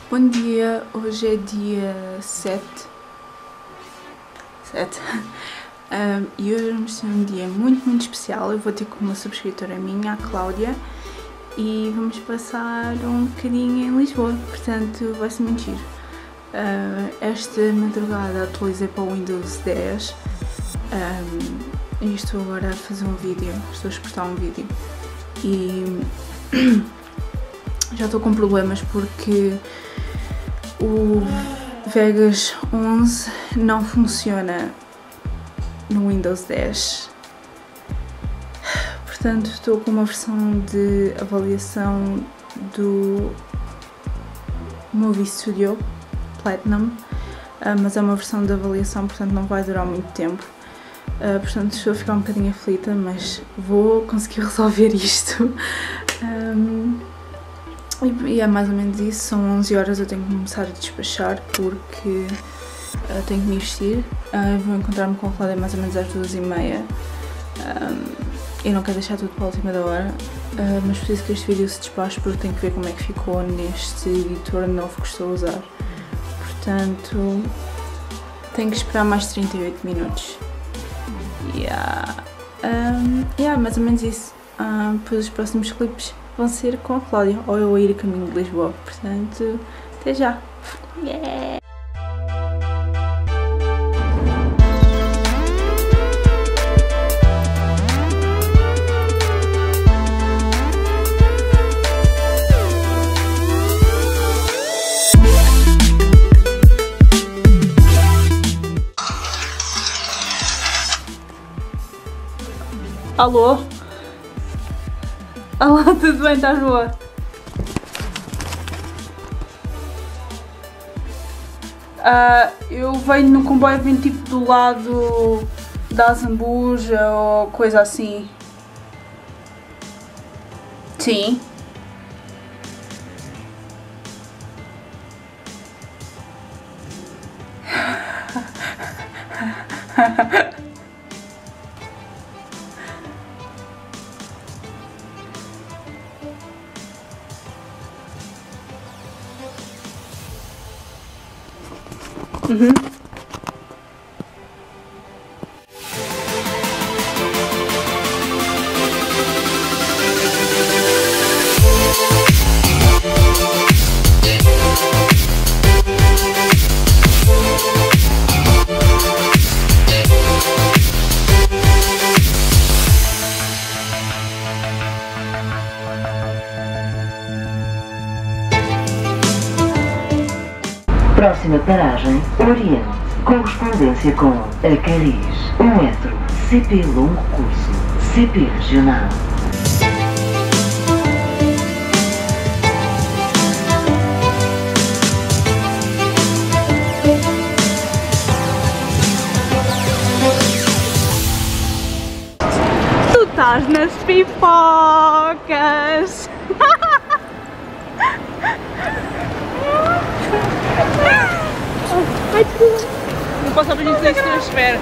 Bom dia, hoje é dia 7 e hoje vamos ter um dia muito especial. Eu vou ter com uma subscritora minha, a Cláudia, e vamos passar um bocadinho em Lisboa, portanto vai ser muito giro. Esta madrugada atualizei para o Windows 10 e estou agora a fazer um vídeo, estou a exportar um vídeo e já estou com problemas porque o Vegas 11 não funciona no Windows 10, portanto estou com uma versão de avaliação do Movie Studio Platinum, mas é uma versão de avaliação, portanto não vai durar muito tempo, portanto estou a ficar um bocadinho aflita, mas vou conseguir resolver isto. E é mais ou menos isso, são 11 horas, eu tenho que começar a despachar porque tenho que me vestir. Vou encontrar-me com a Cláudia mais ou menos às 2h30 e não quero deixar tudo para a última da hora, mas preciso que este vídeo se despache porque tenho que ver como é que ficou neste editor novo que estou a usar. Portanto, tenho que esperar mais 38 minutos. Mais ou menos isso. Depois os próximos clipes vão ser com a Cláudia, ou eu a ir a caminho de Lisboa, portanto, até já! Yeah! Alô? Olá, tudo bem? Estás boa? Eu venho no comboio, venho tipo do lado da Zambuja ou coisa assim. Sim. Próxima paragem, Oriente. Correspondência com Acariz. Metro. CP Longo Curso. CP Regional. Tu estás nas pipocas! Não posso abrir isso daqui, espera.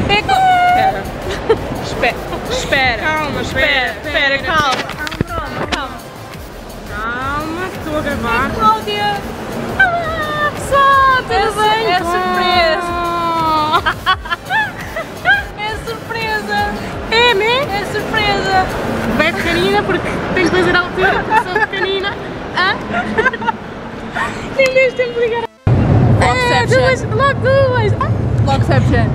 Espera. Calma, espera, calma. Calma, estou a gravar. Cláudia! Olá, pessoal! Tudo bem? É surpresa. É surpresa! É, né? É surpresa! Bem pequenina, porque tenho que fazer a altura, porque sou pequenina. Nem deste tempo de ligar. Logo duas! Logception!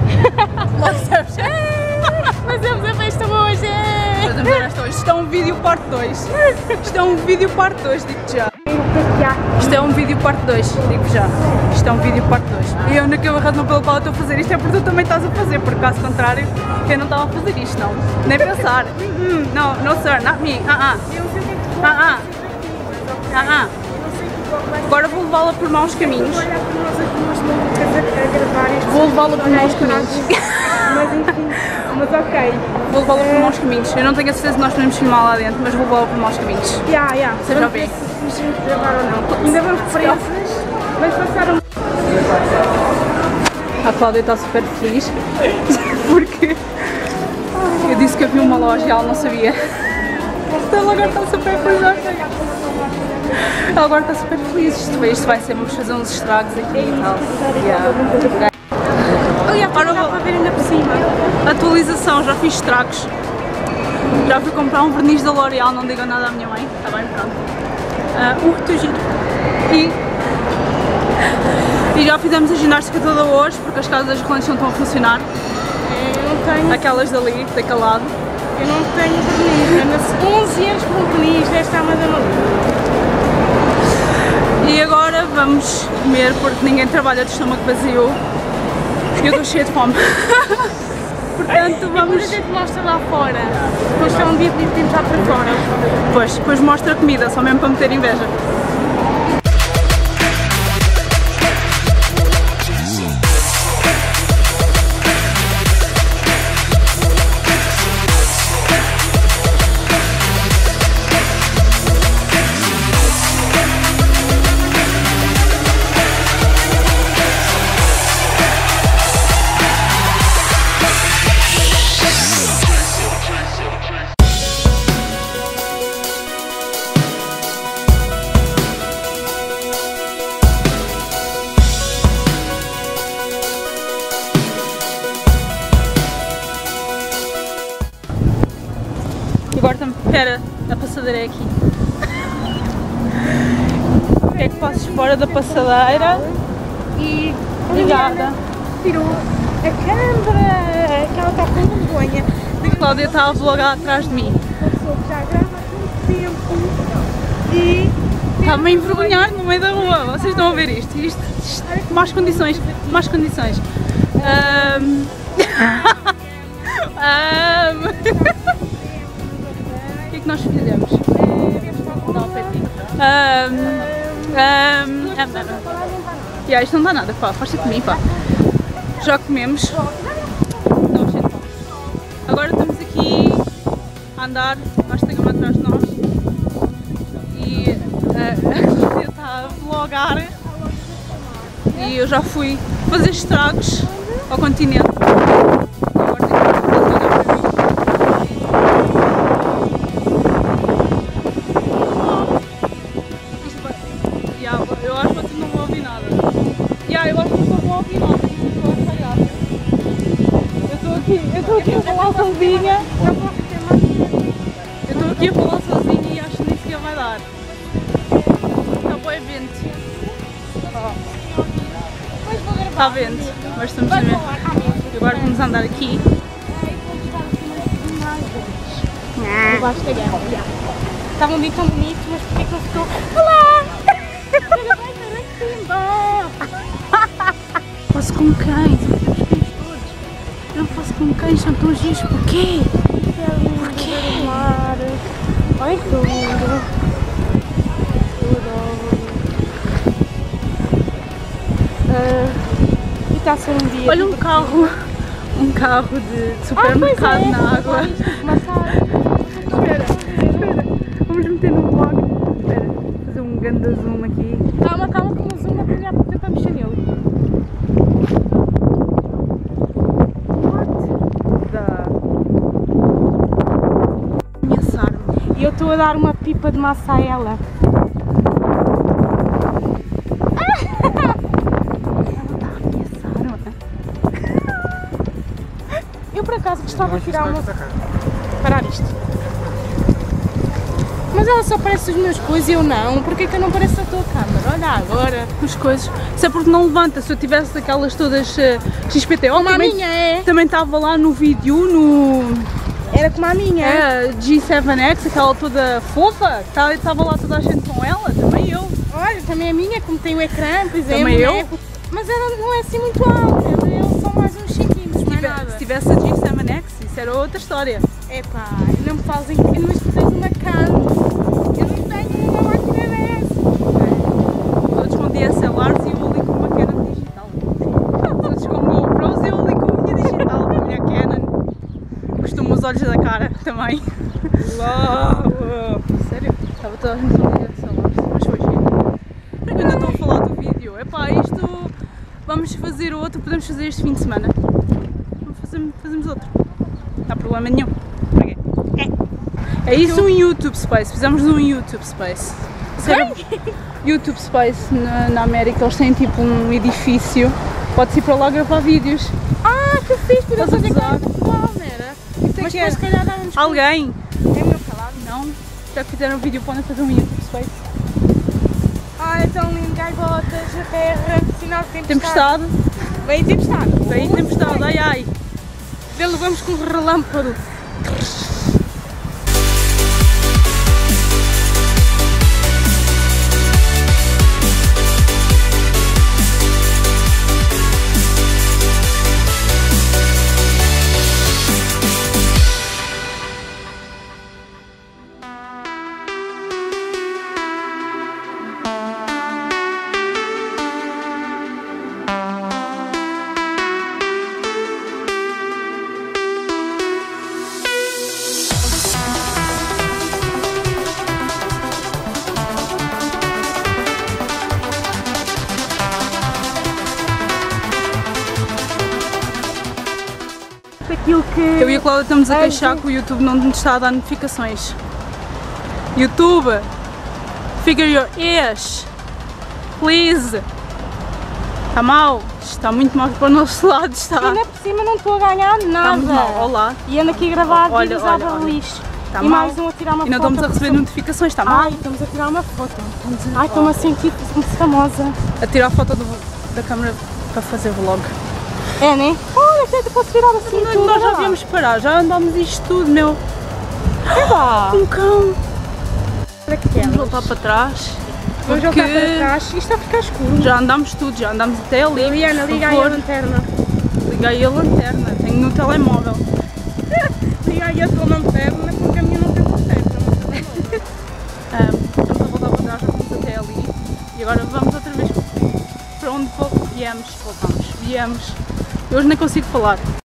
Fazemos a festa hoje! Fazemos a festa hoje. Isto é um vídeo parte 2. Isto é um vídeo parte 2, digo-te já. Isto é um vídeo parte 2, digo já. Isto é um vídeo parte 2. E a única razão pela qual eu estou a fazer isto é porque tu também estás a fazer, porque caso contrário, eu não estava a fazer isto, não. Nem pensar. No sir, not me. Agora vou levá-la por maus caminhos. Vou levá-la por maus caminhos. Mas enfim, mas ok. Vou levá-la por maus caminhos. Eu não tenho a certeza se nós podemos filmar lá dentro, mas vou levá-la por maus caminhos. Seja Vamos ver se nos gravar ou não. Ainda vamos presas. Vamos passar um... A Cláudia está super feliz porque eu disse que havia uma loja e ela não sabia. Então ela agora está super feliz. Ela agora está super feliz. Isto vai ser, vamos fazer uns estragos aqui e tal. Agora vou para ver ainda por cima. Atualização, já fiz estragos. Já fui comprar um verniz da L'Oréal, não digam nada à minha mãe. Está bem, pronto. Giro. E já fizemos a ginástica toda hoje, porque as casas das rolantes não estão a funcionar. Eu não tenho. Aquelas dali, daquele lado. Eu não tenho verniz, anda-se 11 anos com verniz desta amada maluca. E agora vamos comer, porque ninguém trabalha de estômago vazio. Eu estou cheia de fome. Portanto, vamos... Depois a gente mostra lá fora. Depois está um dia que podemos já para fora. Pois, depois mostra a comida, só mesmo para meter inveja. Agora estamos, espera, a passadeira é aqui. O que é que passas fora da passadeira? E Obrigada. tirou a câmera, que ela está com vergonha. A Cláudia está a vlogar atrás de mim. Uma pessoa que já grava há muito tempo e Está-me a envergonhar no meio da rua. Vocês estão a ver isto? Más condições. Más condições. O que é que nós fizemos? Isto não dá nada, pá, faz-te de mim, pá. Já comemos. Agora estamos aqui a andar, basta ter uma atrás de nós. E a Cláudia está a vlogar. E eu já fui fazer estragos ao continente. Agora tenho que fazer tudo para mim. Eu acho que vocês não vão ouvir nada. Eu acho que não vou ouvir nada. Eu estou aqui a falar sozinha. Eu estou aqui a falar sozinha e acho que nem sequer vai dar. Está bom vento. Está vento, mas estamos a ver. Agora vamos andar aqui. Eu gosto da guerra. Estava um dia tão bonito, mas porquê que não ficou? Olá! Faço com cães, eu não faço com cães, são tão giros, porquê? Porquê? Ai, tudo. E está a ser um dia. Olha um carro de supermercado na água. Espera, vamos meter no vlog. Espera, fazer um grande zoom aqui. Calma, que o zoom não tem tempo para mexer nele. Ameaçar-me. E eu estou a dar uma pipa de massa a ela. Eu por acaso gostava de tirar uma... Parar isto. Mas ela só parece os meus coisas e eu não. Porquê que eu não pareço a tua câmera? Olha agora. As coisas. Isso é porque não levanta. Se eu tivesse aquelas todas XPTO, Como a minha é. Também estava lá no vídeo, no... Era como a minha. É, G7X, aquela toda fofa. Estava lá toda a gente com ela. Também eu. Olha, também a minha, como tem o ecrã, por exemplo. Também eu. Né? Mas ela não é assim muito alta. Eu sou mais uns chiquinhos, mais nada. Se tivesse a G7X, isso era outra história. Epá, não me fazem... Mas tu tens uma cama. Eu não tenho uma máquina dessa. Todos com DSLRs e eu ali com uma Canon digital. Todos com GoPros e eu ali com a minha digital, com a minha Canon. Costumo os olhos da cara também. Sério? Estava toda a gente com DSLRs, mas foi giro. Porque eu ainda estou a falar do vídeo. Epá, isto... Vamos fazer outro, podemos fazer este fim de semana. Fazemos outro. Não há problema nenhum. É isso um YouTube Space, fizemos um YouTube Space. YouTube Space na América, eles têm tipo um edifício, pode-se ir para lá gravar vídeos. Ah, que fixe, por Estás a fazer gozar? era. que Mas depois se calhar dá-nos... Alguém? É meu calado. Não? Já que fizeram um vídeo podem fazer um YouTube Space. Ah, é tão lindo, gaivotas, a terra, sinal de tempestade. Tempestade? Vem tempestade. Vem tempestade, ai ai. Vamos com um relâmpago. Aquilo que... Eu e a Cláudia estamos a queixar que o YouTube não nos está a dar notificações. YouTube, figure your ears, please. Está mal, está muito mal para o nosso lado, está. Ainda por cima não estou a ganhar nada. Está muito mal, olá. E ando aqui a gravar Olha, vídeos olha, à olha. lixo. Está E mal. mais um a tirar uma E não foto. estamos a receber notificações, está mal. Ai, estamos a tirar uma foto. Ai, estou-me a sentir famosa. A tirar foto da câmera para fazer vlog. É, né? Olha, até te posso tirar assim tudo. Nós já viemos parar, já andámos isto tudo, meu. Eba! Um cão. Olha que Vamos telas. voltar para trás. Vamos porque voltar para trás. Isto está a ficar escuro. Já andámos tudo, já andámos até ali. Liliana, por liga aí a favor. lanterna. Liga aí a lanterna, tenho no telemóvel. Liga aí a tua lanterna, porque a minha não tem lanterna. Estamos a voltar para trás, já fomos até ali. E agora vamos outra vez para onde viemos. Eu hoje nem consigo falar.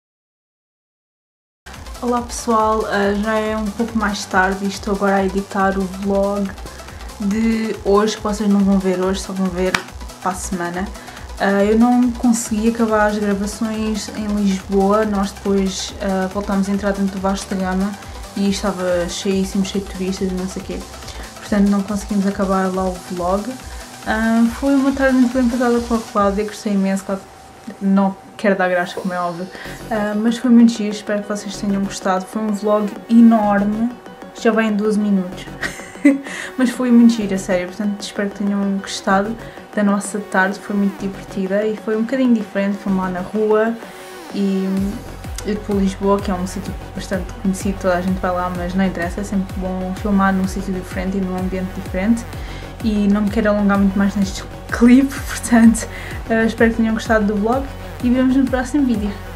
Olá pessoal, já é um pouco mais tarde e estou agora a editar o vlog de hoje, que vocês não vão ver hoje, só vão ver para a semana. Eu não consegui acabar as gravações em Lisboa, nós depois voltámos a entrar dentro do Vasco da Gama e estava cheíssimo, cheio de turistas e não sei o quê. Portanto não conseguimos acabar lá o vlog. Foi uma tarde muito bem passada com a Cláudia, gostei imenso, claro, não quero dar graça como é óbvio, mas foi muito giro, espero que vocês tenham gostado. Foi um vlog enorme, já vai em 12 minutos, mas foi muito giro, a sério, portanto espero que tenham gostado da nossa tarde, foi muito divertida e foi um bocadinho diferente, filmar na rua e ir para Lisboa, que é um sítio bastante conhecido, toda a gente vai lá, mas não interessa, é sempre bom filmar num sítio diferente e num ambiente diferente. E não me quero alongar muito mais neste clipe, portanto espero que tenham gostado do vlog e vemos no próximo vídeo.